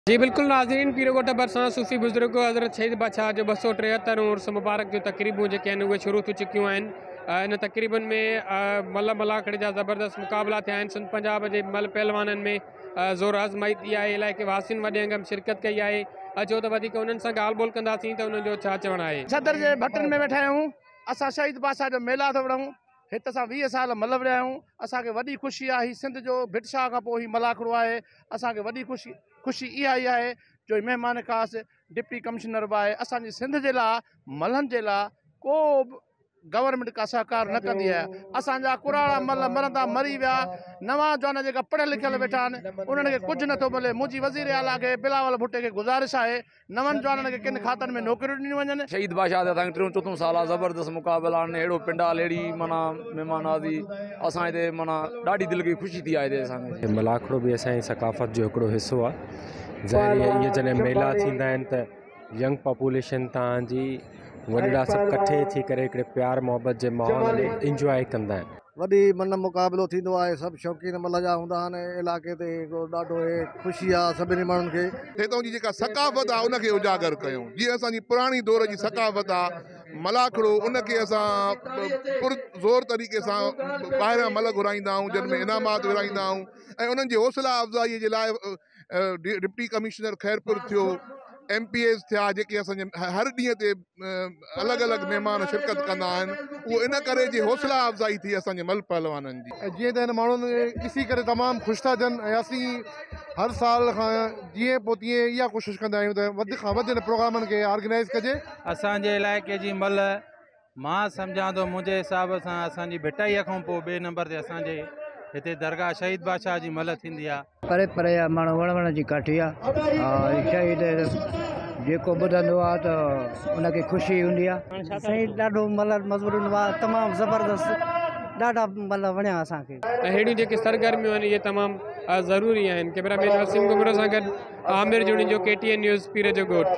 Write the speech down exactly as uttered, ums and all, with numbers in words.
जी बिल्कुल नाज़रीन, पीर ॻोठ भरिसां सूफ़ी बुज़ुर्ग हज़रत शहीद बादशाह जो ॿ सौ टेहतरि उर्स मुबारक जो तक़रीबूं जेके आहिनि उहे शुरू थी चुकियूं आहिनि। इन तक़रीबनि में मल मलाखड़े जा ज़बरदस्त मुक़ाबला थिया आहिनि। सिंध पंजाब जे मल पहलवाननि में ज़ोर आज़माई थी आहे। इलाइक़े वासियुनि वॾे अंग में शिरकत कई आहे। अचो त वधीक उन्हनि सां ॻाल्हि ॿोल कंदासीं त उन्हनि जो छा चवणु आहे। सदर जे भटनि में वेठा आहियूं। असां शहीद बादशाह जो मेला था विढ़ूं। हिते असां वीह साल मल विढ़िया आहियूं। असांखे वॾी ख़ुशी आहे। ही सिंध जो भिटशाह खां पोइ ही मलाखड़ो आहे। असांखे वॾी ख़ुशी ख़ुशी इहा ई आहे जो महिमान ख़ासि डिप्टी कमिश्नर बि आहे। असांजी सिंध जे लाइ मलनि जे लाइ को बि गवर्नमेंट का सहकार न कंदी आहे। असांजा कुराड़ा मल मरंदा मरी विया। नवां जवान जेका पढ़ियल लिखियल वेठा आहिनि उन्हनि खे कुझु नथो मिले। मुंहिंजी वज़ीर आला खे बिलावल भुट्टे खे गुज़ारिश आहे नवनि जवाननि खे किन खातनि में नौकरियूं ॾिनियूं वञनि। शहीद बादशाह ते असांखे टियों चोथों साल आहे। ज़बरदस्त मुक़ाबिला आहिनि। अहिड़ो पिंडाल अहिड़ी माना महिमान नवाज़ी असां हिते माना ॾाढी दिलि खे ख़ुशी थी आहे हिते असांखे। मलाखड़ो बि असांजी सकाफ़त जो हिकिड़ो हिसो आहे। ज़ाहिर इहे जॾहिं मेला थींदा आहिनि त यंग पॉपुलेशन तव्हांजी वॾड़ा सभु कठे थी करे हिकिड़े प्यार मोहबत जे माहौल में इंजॉय कंदा आहिनि। वॾी मन मुक़ाबिलो थींदो आहे। सभु शौक़ीन मल जा हूंदा आहिनि। इलाइक़े ते ॾाढो ख़ुशी आहे सभिनी माण्हुनि खे। हितां जी जेका सकाफ़त आहे उनखे उजागर कयूं। जीअं असांजी पुराणी दौर जी सकाफ़त आहे मलाखड़ो, उनखे असां पुरज़ोर तरीक़े सां ॿाहिरां मल घुराईंदा आहियूं, जिन में इनामात विराईंदा आहियूं ऐं उन्हनि जी हौसला अफ़ज़ाईअ जे लाइ डिप्टी कमिश्नर खैरपुर थियो, एम पी एस थिया, जेके असांजे हर ॾींहं ते अलॻि अलॻि महिमान शिरकत कंदा आहिनि। उहो इन करे जी हौसला अफ़ज़ाई थी असांजे मल पहलवाननि जी। जीअं त हिन माण्हुनि ॾिसी करे तमामु ख़ुशि था थियनि ऐं असीं हर साल खां जीअं पोइ तीअं इहा कोशिशि कंदा आहियूं त वधि खां वधि हिन प्रोग्रामनि खे ऑर्गेनाइज़ कजे। असांजे इलाइक़े जी मल मां सम्झां थो मुंहिंजे हिसाब सां असांजी भिटाईअ खां पोइ ॿिए नंबर ते असांजे हिते दरगाह शहीद बादशाह जी मल थींदी आहे। परे परे जा माण्हू वण वण जी काठी आहे। शहीद जेको ॿुधंदो आहे त उनखे ख़ुशी हूंदी आहे। साईं ॾाढो मल मज़बूर हूंदो आहे। तमामु ज़बरदस्त ॾाढा मल वणिया असांखे। ऐं अहिड़ियूं जेके सरगर्मियूं आहिनि इहे तमामु ज़रूरी आहिनि। कैमरामैन वसीम गुमरो सां गॾु आमिर जुड़ी जो के टी एन न्यूज़ पीर जो ॻोठ।